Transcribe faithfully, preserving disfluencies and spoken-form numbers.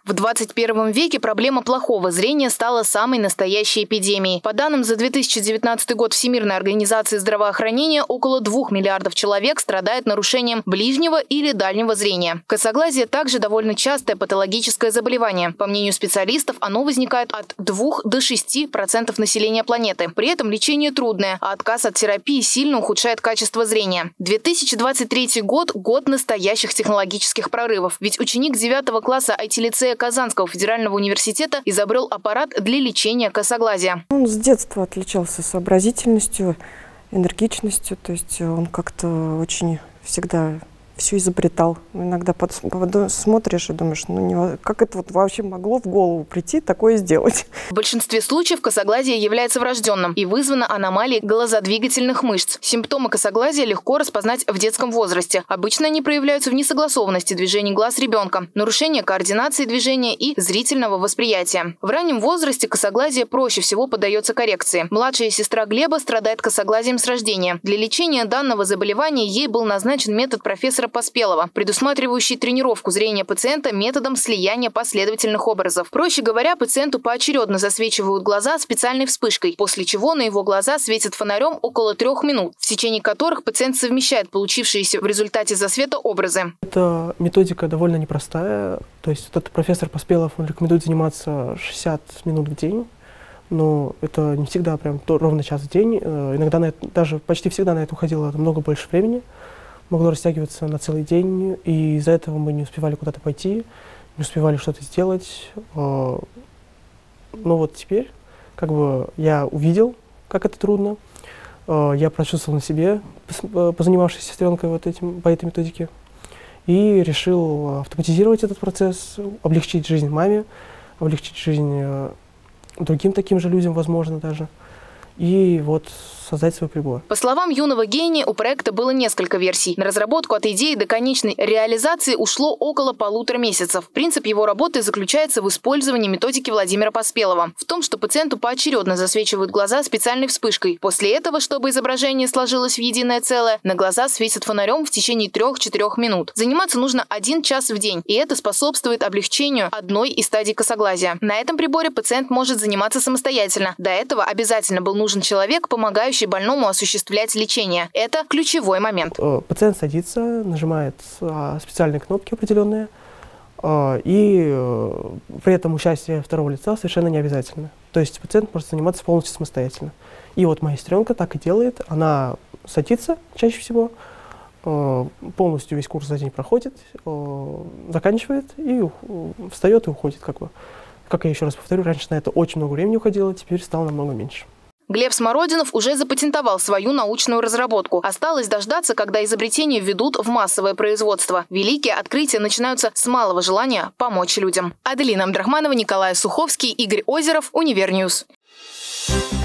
В двадцать первом веке проблема плохого зрения стала самой настоящей эпидемией. По данным за две тысячи девятнадцатый год Всемирной организации здравоохранения, около двух миллиардов человек страдает нарушением ближнего или дальнего зрения. Косоглазие также довольно частое патологическое заболевание. По мнению специалистов, оно возникает от двух до шести процентов населения планеты. При этом лечение трудное, а отказ от терапии сильно ухудшает качество зрения. две тысячи двадцать третий год – год настоящих технологических прорывов. Ведь ученик девятого класса ай ти-лицея Казанского федерального университета изобрел аппарат для лечения косоглазия. Он с детства отличался сообразительностью, энергичностью, то есть он как-то очень всегда все изобретал. Иногда под, под, смотришь и думаешь, ну не, как это вот вообще могло в голову прийти такое сделать? В большинстве случаев косоглазие является врожденным и вызвано аномалией глазодвигательных мышц. Симптомы косоглазия легко распознать в детском возрасте. Обычно они проявляются в несогласованности движений глаз ребенка, нарушении координации движения и зрительного восприятия. В раннем возрасте косоглазие проще всего поддается коррекции. Младшая сестра Глеба страдает косоглазием с рождения. Для лечения данного заболевания ей был назначен метод профессора Поспелова, предусматривающий тренировку зрения пациента методом слияния последовательных образов. Проще говоря, пациенту поочередно засвечивают глаза специальной вспышкой, после чего на его глаза светят фонарем около трех минут, в течение которых пациент совмещает получившиеся в результате засвета образы. Эта методика довольно непростая. То есть этот профессор Поспелов, он рекомендует заниматься шестьдесят минут в день. Но это не всегда прям ровно час в день. Иногда на это, даже почти всегда на это уходило много больше времени. Могло растягиваться на целый день, и из-за этого мы не успевали куда-то пойти, не успевали что-то сделать. Но вот теперь как бы я увидел, как это трудно. Я прочувствовал на себе, позанимавшись с сестренкой вот этим, по этой методике, и решил автоматизировать этот процесс, облегчить жизнь маме, облегчить жизнь другим таким же людям, возможно, даже. И вот создать свой прибор. По словам юного гения, у проекта было несколько версий. На разработку от идеи до конечной реализации ушло около полутора месяцев. Принцип его работы заключается в использовании методики Владимира Поспелова. В том, что пациенту поочередно засвечивают глаза специальной вспышкой. После этого, чтобы изображение сложилось в единое целое, на глаза светят фонарем в течение трех-четырех минут. Заниматься нужно один час в день, и это способствует облегчению одной из стадий косоглазия. На этом приборе пациент может заниматься самостоятельно. До этого обязательно был нужен человек, помогающий больному осуществлять лечение. Это ключевой момент. Пациент садится, нажимает специальные кнопки определенные, и при этом участие второго лица совершенно не обязательно. То есть пациент может заниматься полностью самостоятельно. И вот моя сестренка так и делает. Она садится чаще всего, полностью весь курс за день проходит, заканчивает и встает и уходит. Как бы. Как я еще раз повторю, раньше на это очень много времени уходило, теперь стало намного меньше. Глеб Смородинов уже запатентовал свою научную разработку. Осталось дождаться, когда изобретение введут в массовое производство. Великие открытия начинаются с малого желания помочь людям. Аделина Абдрахманова, Николай Суховский, Игорь Озеров, Универньюз.